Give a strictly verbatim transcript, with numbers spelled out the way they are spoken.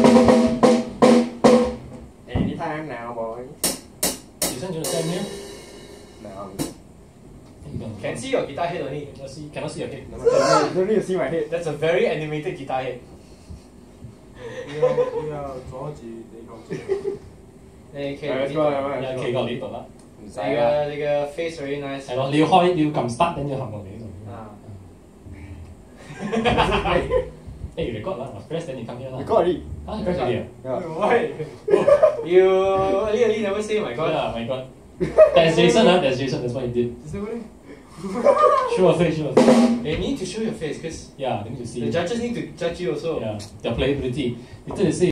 Anytime now, boy. You send you the same here? No. Can see your guitar head only. Cannot see, cannot see your head. You don't need to see my head. That's a very animated guitar head. 要要阻住你個機。 你企係， 有企過呢度啦。 你嘅你嘅 face very nice。 係咯，你要開，你要撳 start，跟住行落嚟呢度。 啊。 Hey, you record lah. Press then you come here lah. Record already. Ah, you press already. Why? You really never say my god. Yeah, my god. That's Jason, huh? That's Jason. That's what he did. Show your face, show your face. They need to show your face because yeah, they need to see. The judges need to judge you also. Yeah, their playability. You need to see.